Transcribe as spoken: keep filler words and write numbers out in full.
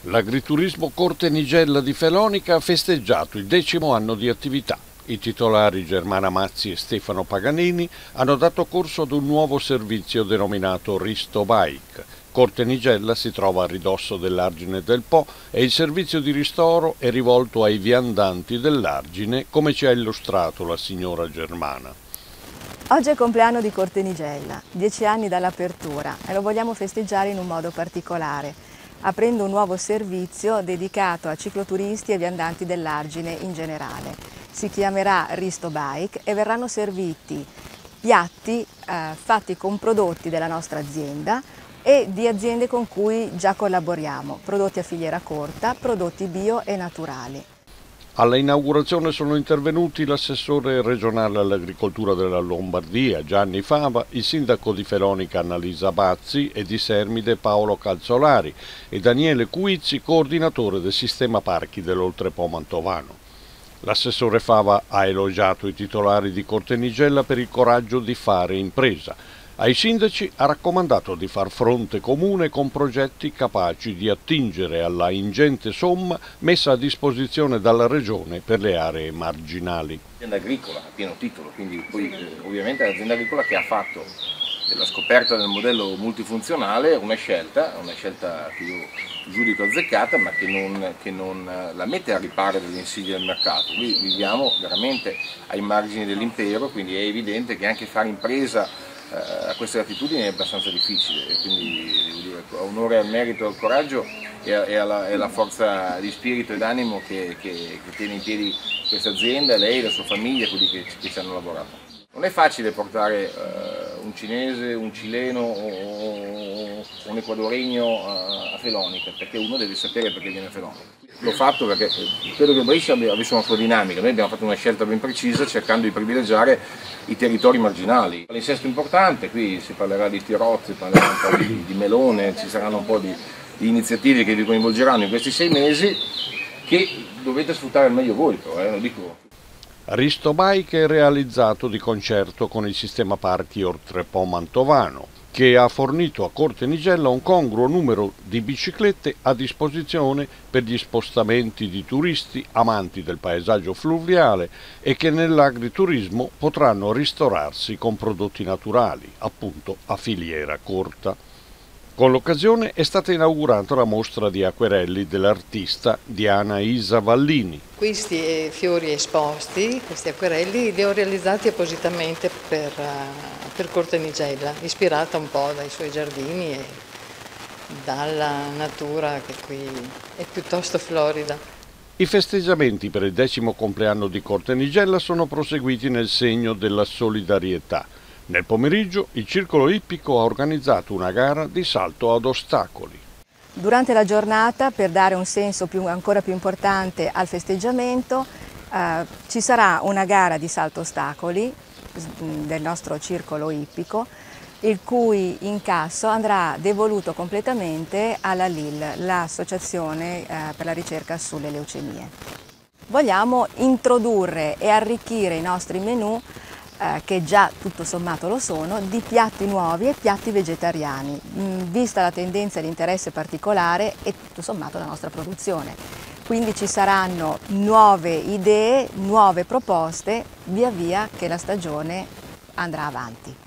L'agriturismo Corte Nigella di Felonica ha festeggiato il decimo anno di attività. I titolari Germana Mazzi e Stefano Paganini hanno dato corso ad un nuovo servizio denominato Risto Bike. Corte Nigella si trova a ridosso dell'Argine del Po e il servizio di ristoro è rivolto ai viandanti dell'Argine, come ci ha illustrato la signora Germana. Oggi è il compleanno di Corte Nigella, dieci anni dall'apertura, e lo vogliamo festeggiare in un modo particolare, aprendo un nuovo servizio dedicato a cicloturisti e viandanti dell'Argine in generale. Si chiamerà Risto Bike e verranno serviti piatti eh, fatti con prodotti della nostra azienda e di aziende con cui già collaboriamo, prodotti a filiera corta, prodotti bio e naturali. Alla inaugurazione sono intervenuti l'assessore regionale all'agricoltura della Lombardia Gianni Fava, il sindaco di Felonica Annalisa Bazzi e di Sermide Paolo Calzolari e Daniele Cuizzi, coordinatore del sistema parchi dell'Oltrepo Mantovano. L'assessore Fava ha elogiato i titolari di Corte Nigella per il coraggio di fare impresa. Ai sindaci ha raccomandato di far fronte comune con progetti capaci di attingere alla ingente somma messa a disposizione dalla Regione per le aree marginali. L'azienda agricola a pieno titolo, quindi poi eh, ovviamente è l'azienda agricola che ha fatto della scoperta del modello multifunzionale una scelta, una scelta che io giudico azzeccata, ma che non, che non la mette a riparo delle insidie del mercato. Qui viviamo veramente ai margini dell'impero, quindi è evidente che anche fare impresa a queste latitudini è abbastanza difficile, quindi devo dire, onore al merito e al coraggio e alla, e alla forza di spirito e d'animo che, che, che tiene in piedi questa azienda, lei, la sua famiglia, quelli che, che ci hanno lavorato. Non è facile portare uh, un cinese, un cileno o un ecuadoregno a, a Felonica, perché uno deve sapere perché viene a Felonica. L'ho fatto perché credo che Brescia avesse una sua dinamica, noi abbiamo fatto una scelta ben precisa cercando di privilegiare i territori marginali. L'insesto importante, qui si parlerà di tirozzi, si parlerà un po' di, di melone, ci saranno un po' di, di iniziative che vi coinvolgeranno in questi sei mesi che dovete sfruttare al meglio voi, però, eh, lo dico. Risto Bike è realizzato di concerto con il sistema parchi Oltrepo Mantovano, che ha fornito a Corte Nigella un congruo numero di biciclette a disposizione per gli spostamenti di turisti amanti del paesaggio fluviale e che nell'agriturismo potranno ristorarsi con prodotti naturali, appunto a filiera corta. Con l'occasione è stata inaugurata la mostra di acquerelli dell'artista Diana Isa Vallini. Questi fiori esposti, questi acquerelli, li ho realizzati appositamente per, per Corte Nigella, ispirata un po' dai suoi giardini e dalla natura che qui è piuttosto florida. I festeggiamenti per il decimo compleanno di Corte Nigella sono proseguiti nel segno della solidarietà. Nel pomeriggio il Circolo Ippico ha organizzato una gara di salto ad ostacoli. Durante la giornata, per dare un senso più, ancora più importante al festeggiamento, eh, ci sarà una gara di salto ostacoli del nostro Circolo Ippico, il cui incasso andrà devoluto completamente alla L I L, l'Associazione eh, per la ricerca sulle leucemie. Vogliamo introdurre e arricchire i nostri menù, Eh, che già tutto sommato lo sono, di piatti nuovi e piatti vegetariani, mh, vista la tendenza e l'interesse particolare e tutto sommato la nostra produzione. Quindi ci saranno nuove idee, nuove proposte via via che la stagione andrà avanti.